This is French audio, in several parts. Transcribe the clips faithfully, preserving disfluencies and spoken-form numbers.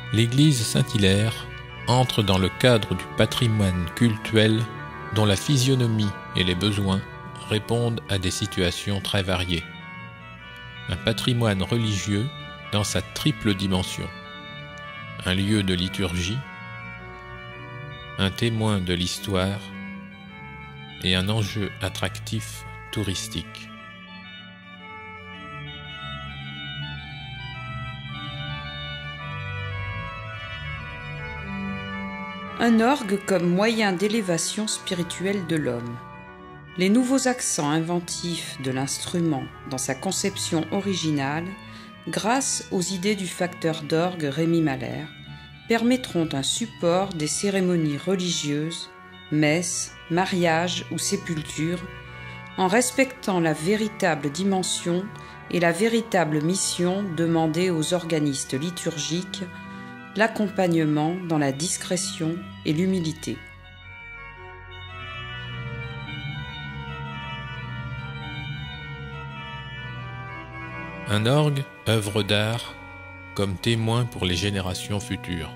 l'église Saint-Hilaire entre dans le cadre du patrimoine cultuel dont la physionomie et les besoins répondent à des situations très variées. Un patrimoine religieux dans sa triple dimension. Un lieu de liturgie, un témoin de l'histoire et un enjeu attractif touristique. Un orgue comme moyen d'élévation spirituelle de l'homme. Les nouveaux accents inventifs de l'instrument dans sa conception originale, grâce aux idées du facteur d'orgue Rémi Mahler, permettront un support des cérémonies religieuses, messes, mariages ou sépultures, en respectant la véritable dimension et la véritable mission demandée aux organistes liturgiques, l'accompagnement dans la discrétion et l'humilité. Un orgue, œuvre d'art, comme témoin pour les générations futures.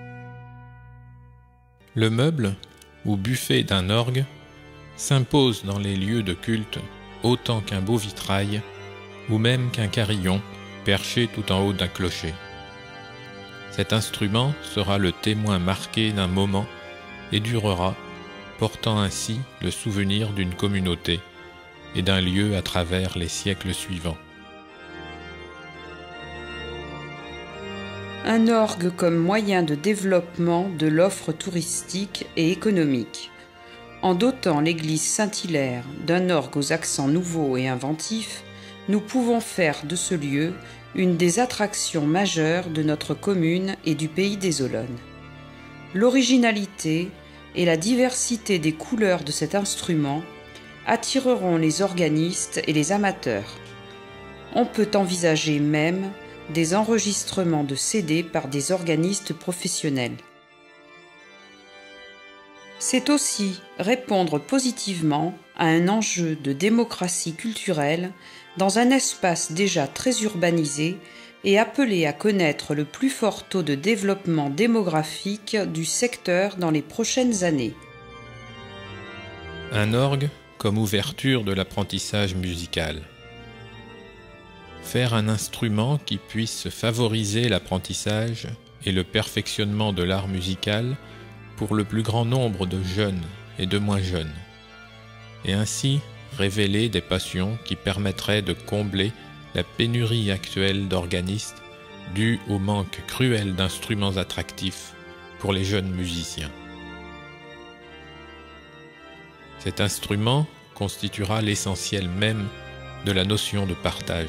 Le meuble, ou buffet d'un orgue, s'impose dans les lieux de culte autant qu'un beau vitrail, ou même qu'un carillon perché tout en haut d'un clocher. Cet instrument sera le témoin marqué d'un moment et durera, portant ainsi le souvenir d'une communauté et d'un lieu à travers les siècles suivants. Un orgue comme moyen de développement de l'offre touristique et économique. En dotant l'église Saint-Hilaire d'un orgue aux accents nouveaux et inventifs, nous pouvons faire de ce lieu une des attractions majeures de notre commune et du pays des Olonnes. L'originalité et la diversité des couleurs de cet instrument attireront les organistes et les amateurs. On peut envisager même des enregistrements de C D par des organistes professionnels. C'est aussi répondre positivement à un enjeu de démocratie culturelle dans un espace déjà très urbanisé et appelé à connaître le plus fort taux de développement démographique du secteur dans les prochaines années. Un orgue comme ouverture de l'apprentissage musical. Faire un instrument qui puisse favoriser l'apprentissage et le perfectionnement de l'art musical pour le plus grand nombre de jeunes et de moins jeunes, et ainsi révéler des passions qui permettraient de combler la pénurie actuelle d'organistes due au manque cruel d'instruments attractifs pour les jeunes musiciens. Cet instrument constituera l'essentiel même de la notion de partage.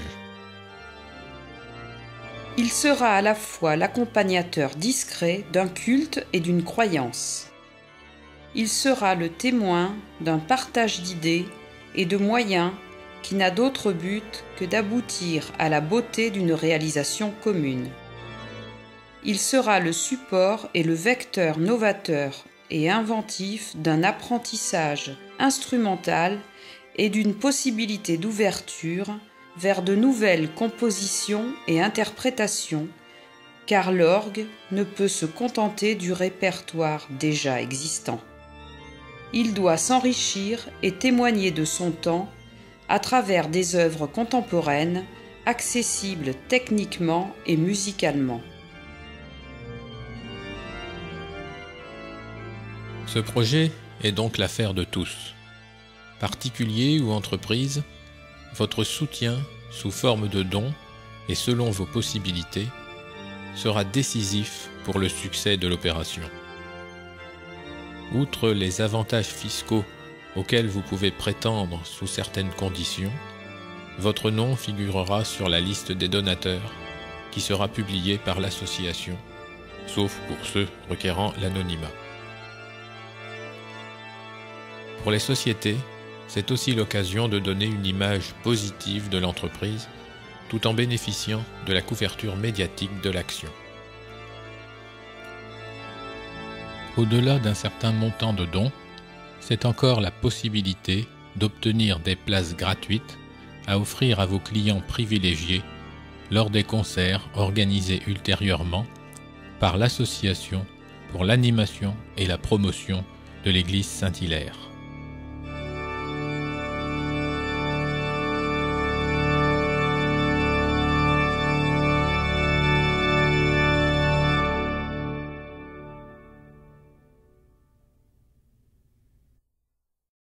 Il sera à la fois l'accompagnateur discret d'un culte et d'une croyance. Il sera le témoin d'un partage d'idées et de moyens qui n'a d'autre but que d'aboutir à la beauté d'une réalisation commune. Il sera le support et le vecteur novateur et inventif d'un apprentissage instrumental et d'une possibilité d'ouverture vers de nouvelles compositions et interprétations, car l'orgue ne peut se contenter du répertoire déjà existant. Il doit s'enrichir et témoigner de son temps à travers des œuvres contemporaines accessibles techniquement et musicalement. Ce projet est donc l'affaire de tous. Particuliers ou entreprises, votre soutien sous forme de dons et selon vos possibilités sera décisif pour le succès de l'opération. Outre les avantages fiscaux auxquels vous pouvez prétendre sous certaines conditions, votre nom figurera sur la liste des donateurs qui sera publiée par l'association, sauf pour ceux requérant l'anonymat. Pour les sociétés, c'est aussi l'occasion de donner une image positive de l'entreprise tout en bénéficiant de la couverture médiatique de l'action. Au-delà d'un certain montant de dons, c'est encore la possibilité d'obtenir des places gratuites à offrir à vos clients privilégiés lors des concerts organisés ultérieurement par l'Association pour l'animation et la promotion de l'Église Saint-Hilaire.